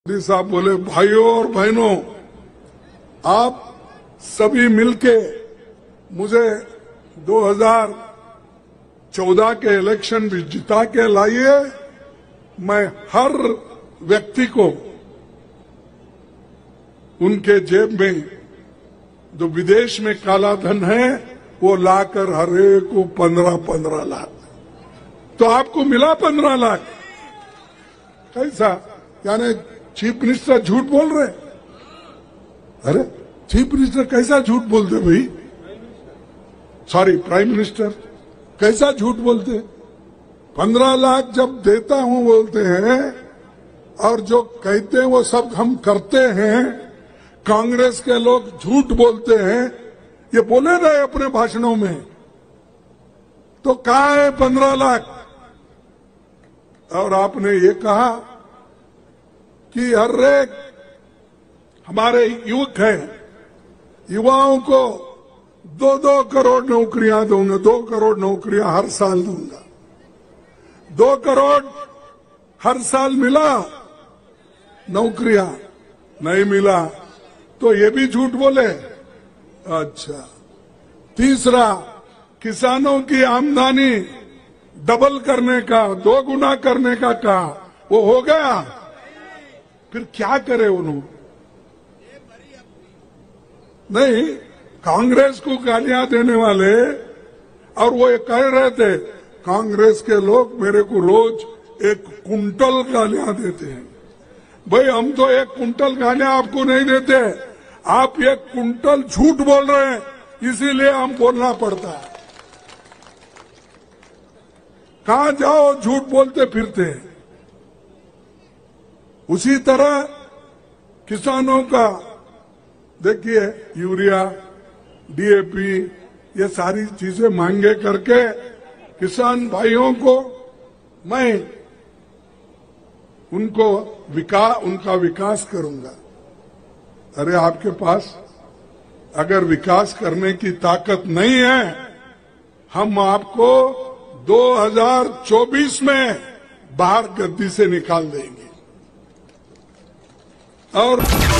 मोदी साहब बोले, भाइयों और बहनों, आप सभी मिलके मुझे 2014 के इलेक्शन भी जिता के लाइए। मैं हर व्यक्ति को उनके जेब में जो विदेश में काला धन है वो लाकर हर एक को 15-15 लाख। तो आपको मिला 15 लाख। कैसा? यानी चीफ मिनिस्टर झूठ बोल रहे? अरे चीफ मिनिस्टर कैसा झूठ बोलते भाई? सॉरी, प्राइम मिनिस्टर कैसा झूठ बोलते? 15 लाख जब देता हूं बोलते हैं, और जो कहते हैं वो सब हम करते हैं। कांग्रेस के लोग झूठ बोलते हैं, ये बोले रहे अपने भाषणों में। तो कहां है 15 लाख? और आपने ये कहा कि हर एक हमारे युवक है, युवाओं को 2-2 करोड़ नौकरियां दूंगा, 2 करोड़ नौकरियां हर साल दूंगा। 2 करोड़ हर साल मिला नौकरियां? नहीं मिला। तो ये भी झूठ बोले। अच्छा, तीसरा, किसानों की आमदनी डबल करने का, 2 गुना करने का कहा, वो हो गया? फिर क्या करे उन्होंने? नहीं, कांग्रेस को गालियां देने वाले, और वो ये कह रहे थे कांग्रेस के लोग मेरे को रोज 1 कुंटल गालियां देते हैं। भाई हम तो 1 कुंटल गालियां आपको नहीं देते, आप 1 कुंटल झूठ बोल रहे हैं, इसीलिए हम बोलना पड़ता है। कहां जाओ झूठ बोलते फिरते हैं। उसी तरह किसानों का देखिए, यूरिया, डीएपी, ये सारी चीजें मांगे करके किसान भाइयों को मैं उनका विकास करूंगा। अरे आपके पास अगर विकास करने की ताकत नहीं है, हम आपको 2024 में बाहर गद्दी से निकाल देंगे। और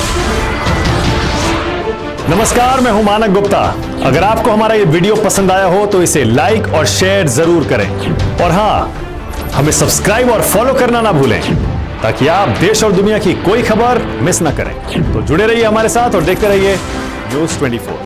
नमस्कार, मैं हूं मानक गुप्ता। अगर आपको हमारा ये वीडियो पसंद आया हो तो इसे लाइक और शेयर जरूर करें, और हां, हमें सब्सक्राइब और फॉलो करना ना भूलें, ताकि आप देश और दुनिया की कोई खबर मिस ना करें। तो जुड़े रहिए हमारे साथ और देखते रहिए न्यूज़ 24।